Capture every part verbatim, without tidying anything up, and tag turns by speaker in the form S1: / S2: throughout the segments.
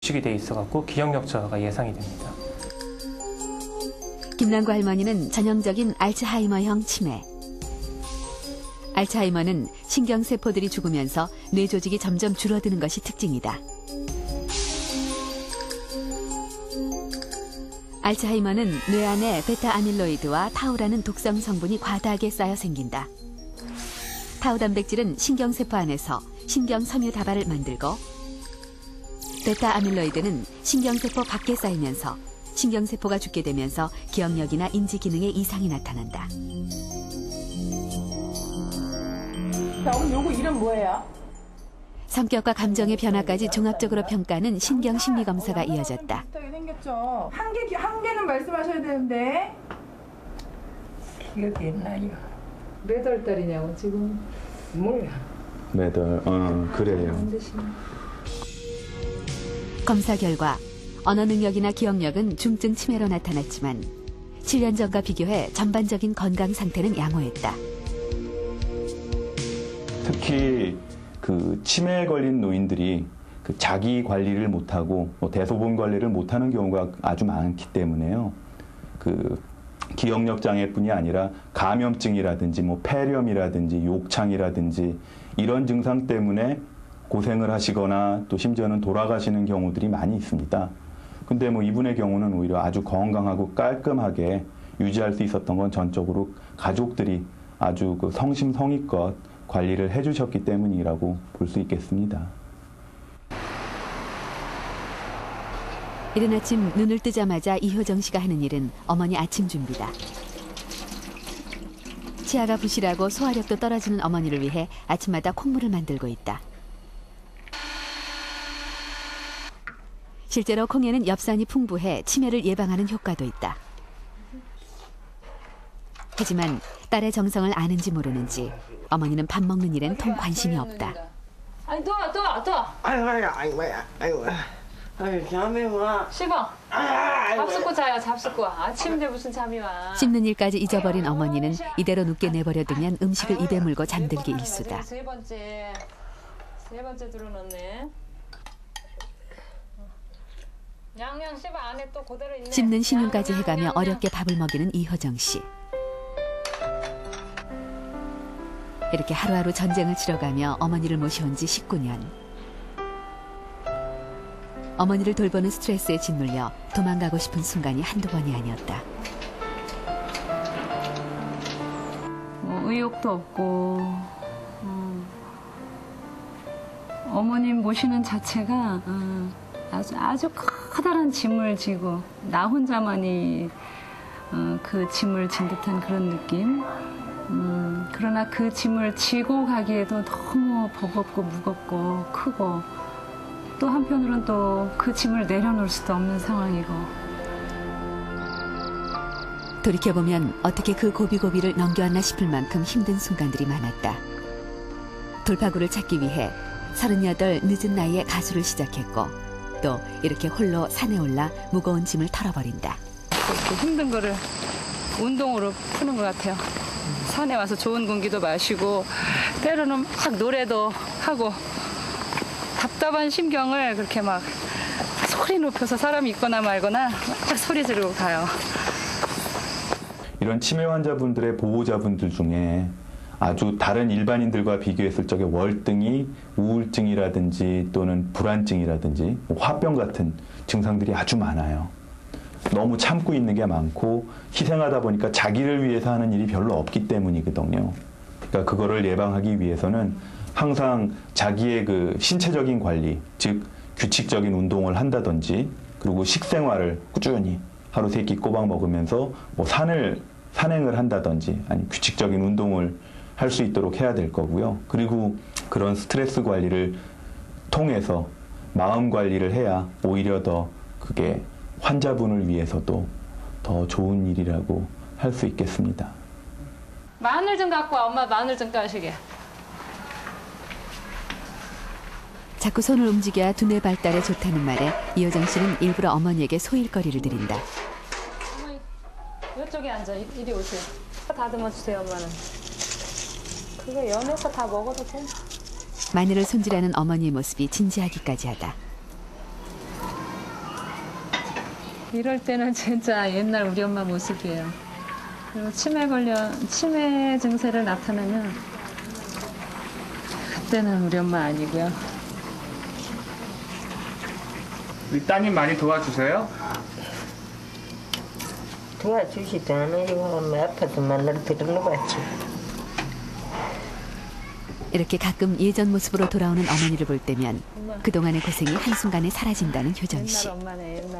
S1: 구축이 돼 있어갖고 기억력 저하가 예상이 됩니다.
S2: 김남구 할머니는 전형적인 알츠하이머형 치매. 알츠하이머는 신경세포들이 죽으면서 뇌 조직이 점점 줄어드는 것이 특징이다. 알츠하이머는 뇌 안에 베타아밀로이드와 타우라는 독성 성분이 과다하게 쌓여 생긴다. 타우 단백질은 신경세포 안에서 신경섬유 다발을 만들고 베타아밀로이드는 신경세포 밖에 쌓이면서 신경세포가 죽게 되면서 기억력이나 인지 기능에 이상이 나타난다.
S3: 자, 오늘 요거 이름 뭐예요?
S2: 성격과 감정의 변화까지 종합적으로 평가하는 신경심리검사가 이어졌다.
S3: 비슷하게 생겼죠. 한 개, 한 개는 말씀하셔야 되는데.
S4: 기억이 나요.
S3: 몇 월 달이냐고 지금.
S4: 몰라.
S5: 매달, 어, 그래요.
S2: 검사 결과 언어 능력이나 기억력은 중증 치매로 나타났지만 칠 년 전과 비교해 전반적인 건강 상태는 양호했다.
S5: 특히 그 치매에 걸린 노인들이 그 자기 관리를 못하고 뭐 대소변 관리를 못하는 경우가 아주 많기 때문에요. 그 기억력 장애뿐이 아니라 감염증이라든지 뭐 폐렴이라든지 욕창이라든지 이런 증상 때문에 고생을 하시거나 또 심지어는 돌아가시는 경우들이 많이 있습니다. 근데 뭐 이분의 경우는 오히려 아주 건강하고 깔끔하게 유지할 수 있었던 건 전적으로 가족들이 아주 그 성심성의껏 관리를 해주셨기 때문이라고 볼 수 있겠습니다.
S2: 이른 아침 눈을 뜨자마자 이효정 씨가 하는 일은 어머니 아침 준비다. 치아가 부실하고 소화력도 떨어지는 어머니를 위해 아침마다 콩물을 만들고 있다. 실제로 콩에는 엽산이 풍부해 치매를 예방하는 효과도 있다. 하지만 딸의 정성을 아는지 모르는지 어머니는 밥 먹는 일엔 통 관심이 없다.
S3: 아니 또 또 또.
S4: 아이고 아이고 아이고 아이고 아이고 잠이 와.
S3: 씹어. 잡숫고 자요 잡숫고. 아침인데 무슨 잠이 와.
S2: 씹는 일까지 잊어버린 어머니는 이대로 눕게 내버려두면 음식을 입에 물고 잠들기 일쑤다.
S3: 세 번째 세 번째 들어놓네. 양양 씹어 안에 또 그대로 있네.
S2: 씹는 신용까지
S3: 양,
S2: 해가며
S3: 양, 양,
S2: 어렵게 밥을 먹이는 이효정 씨. 이렇게 하루하루 전쟁을 치러가며 어머니를 모셔온 지 십구 년. 어머니를 돌보는 스트레스에 짓눌려 도망가고 싶은 순간이 한두 번이 아니었다.
S6: 뭐 의욕도 없고 음, 어머님 모시는 자체가 음, 아주 아주 커다란 짐을 지고 나 혼자만이 어, 그 짐을 진 듯한 그런 느낌. 음, 그러나 그 짐을 지고 가기에도 너무 버겁고 무겁고 크고 또 한편으로는 또 그 짐을 내려놓을 수도 없는 상황이고.
S2: 돌이켜보면 어떻게 그 고비고비를 넘겨왔나 싶을 만큼 힘든 순간들이 많았다. 돌파구를 찾기 위해 서른여덟 늦은 나이에 가수를 시작했고 또 이렇게 홀로 산에 올라 무거운 짐을 털어버린다.
S6: 그 힘든 거를 운동으로 푸는 것 같아요. 산에 와서 좋은 공기도 마시고 때로는 막 노래도 하고 답답한 심경을 그렇게 막 소리 높여서 사람이 있거나 말거나 막 소리 지르고 가요.
S5: 이런 치매 환자분들의 보호자분들 중에 아주 다른 일반인들과 비교했을 적에 월등히 우울증이라든지 또는 불안증이라든지 화병 같은 증상들이 아주 많아요. 너무 참고 있는 게 많고 희생하다 보니까 자기를 위해서 하는 일이 별로 없기 때문이거든요. 그러니까 그거를 예방하기 위해서는 항상 자기의 그 신체적인 관리, 즉 규칙적인 운동을 한다든지 그리고 식생활을 꾸준히 하루 세 끼 꼬박 먹으면서 뭐 산을 산행을 한다든지 아니 규칙적인 운동을 할 수 있도록 해야 될 거고요. 그리고 그런 스트레스 관리를 통해서 마음 관리를 해야 오히려 더 그게 환자분을 위해서도 더 좋은 일이라고 할 수 있겠습니다.
S3: 마늘 좀 갖고 와. 엄마 마늘 좀 까시게.
S2: 자꾸 손을 움직여야 두뇌 발달에 좋다는 말에 이효정 씨는 일부러 어머니에게 소일거리를 드린다.
S3: 어머니 이쪽에 앉아. 이리 오세요. 다듬어 주세요 엄마는. 그거 연해서 다 먹어도 돼.
S2: 마늘을 손질하는 어머니의 모습이 진지하기까지 하다.
S6: 이럴 때는 진짜 옛날 우리 엄마 모습이에요. 그리고 치매 걸려, 치매 증세를 나타내면 그때는 우리 엄마 아니고요.
S7: 우리 따님 많이 도와주세요?
S4: 도와주지도 않아요. 엄마 아파도 만날 들어봤지.
S2: 이렇게 가끔 예전 모습으로 돌아오는 어머니를 볼 때면 그동안의 고생이 한순간에 사라진다는 효정 씨.
S6: 옛날 엄마네, 옛날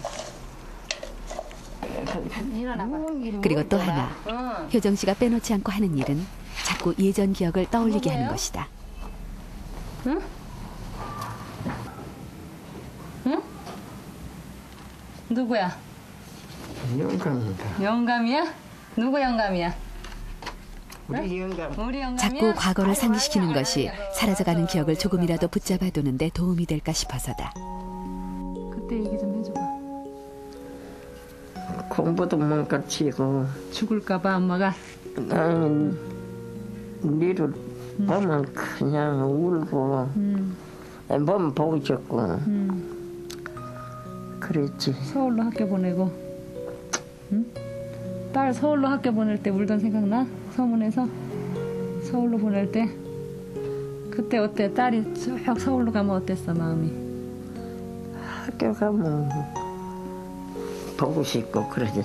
S6: 엄마. 일어나봐.
S2: 그리고 또 하나,
S6: 응.
S2: 효정 씨가 빼놓지 않고 하는 일은 자꾸 예전 기억을 떠올리게 하는 것이다.
S6: 응? 응? 누구야?
S4: 영감이다.
S6: 영감이야? 누구 영감이야?
S4: 우리 영감.
S6: 우리 영감이야?
S2: 자꾸 과거를 상기시키는 것이 사라져가는 기억을 조금이라도 붙잡아두는 데 도움이 될까 싶어서다.
S6: 그때 얘기 좀 해줘봐.
S4: 공부도 못 가르치고
S6: 죽을까봐 엄마가.
S4: 나는 니를 보면 그냥 울고
S6: 음,
S4: 몸 보고 싶고
S6: 음.
S4: 그랬지.
S6: 서울로 학교 보내고. 응? 딸 서울로 학교 보낼 때 울던 생각나? 서문에서 서울로 보낼 때 그때 어때? 딸이 쭉 서울로 가면 어땠어 마음이?
S4: 학교 가면 보고 싶고 그러지.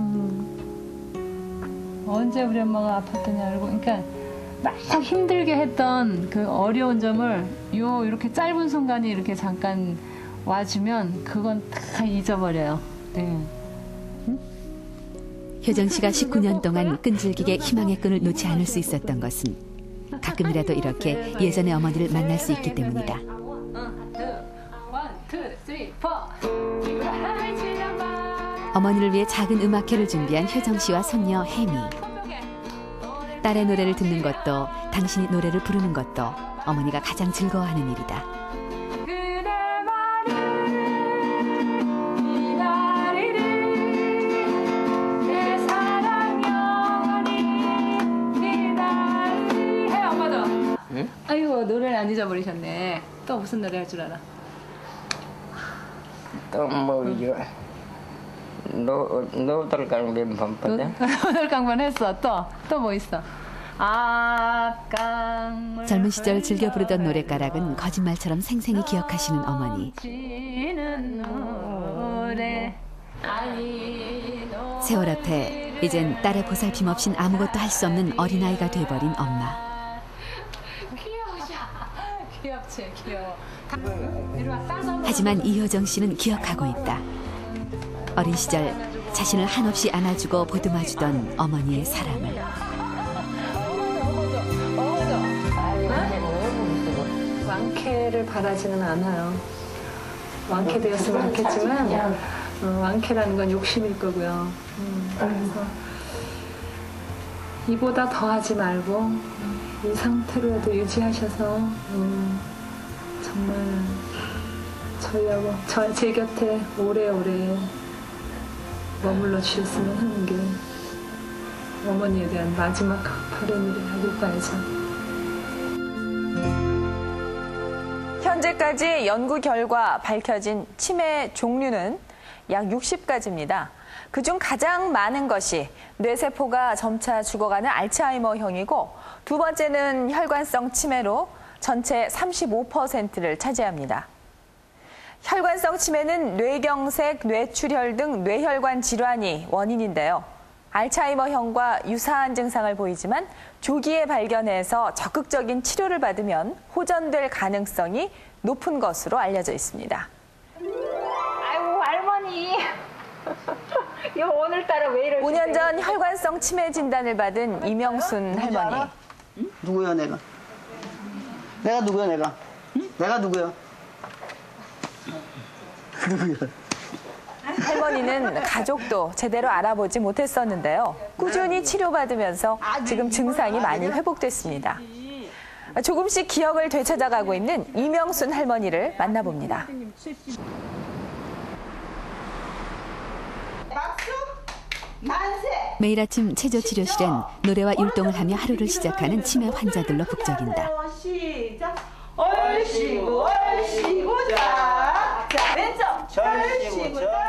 S6: 음. 언제 우리 엄마가 아팠더니 알고, 그러니까 막 힘들게 했던 그 어려운 점을 요 이렇게 짧은 순간이 이렇게 잠깐 와주면 그건 다 잊어버려요. 네.
S2: 효정 씨가 십구 년 동안 끈질기게 희망의 끈을 놓지 않을 수 있었던 것은 가끔이라도 이렇게 예전의 어머니를 만날 수 있기 때문이다. 어머니를 위해 작은 음악회를 준비한 효정 씨와 손녀 혜미. 딸의 노래를 듣는 것도 당신이 노래를 부르는 것도 어머니가 가장 즐거워하는 일이다.
S6: 아이고 노래를 안 잊어버리셨네. 또 무슨 노래 할 줄 알아?
S4: 또 뭐 이거 노 노들강변 밤바다.
S6: 노들강변 했어. 또 또 뭐 있어? 앞강물
S2: 젊은 시절 즐겨 부르던 노랫가락은 거짓말처럼 생생히 기억하시는 어머니.
S6: 노래.
S2: 세월 앞에 이젠 딸의 보살핌 없인 아무것도 할 수 없는 어린아이가 돼버린 엄마.
S6: 귀엽지, 귀여워.
S2: 하지만 이효정 씨는 기억하고 있다. 어린 시절 자신을 한없이 안아주고 보듬어주던 어머니의 사랑을.
S6: 완쾌를 바라지는 않아요. 완쾌되었으면 좋겠지만 어, 완쾌라는 건 욕심일 거고요. 음, 그래서 이보다 더 하지 말고 이 상태로라도 유지하셔서 음, 정말 저희하고 저, 제 곁에 오래오래 머물러 주셨으면 하는 게 어머니에 대한 마지막 바람이라고 봐야죠.
S8: 현재까지 연구 결과 밝혀진 치매 종류는 약 육십 가지입니다. 그중 가장 많은 것이 뇌세포가 점차 죽어가는 알츠하이머형이고 두 번째는 혈관성 치매로 전체 삼십오 퍼센트를 차지합니다. 혈관성 치매는 뇌경색, 뇌출혈 등 뇌혈관 질환이 원인인데요. 알츠하이머형과 유사한 증상을 보이지만 조기에 발견해서 적극적인 치료를 받으면 호전될 가능성이 높은 것으로 알려져 있습니다.
S3: 아이고 할머니. 이거 오늘따라 왜 이러시지?
S8: 오 년 전 혈관성 치매 진단을 받은 이명순 할머니.
S9: 응? 누구야 내가? 내가 누구야 내가? 응? 내가 누구야? 누구야?
S8: 할머니는 가족도 제대로 알아보지 못했었는데요. 꾸준히 치료받으면서 지금 증상이 많이 회복됐습니다. 조금씩 기억을 되찾아가고 있는 이명순 할머니를 만나봅니다.
S2: 매일 아침 체조치료실엔 노래와 율동을 하며 하루를 시작하는 치매 환자들로 북적인다.
S10: 시작. 얼씨구 얼씨구 자. 자 왼쪽. 얼씨구 자.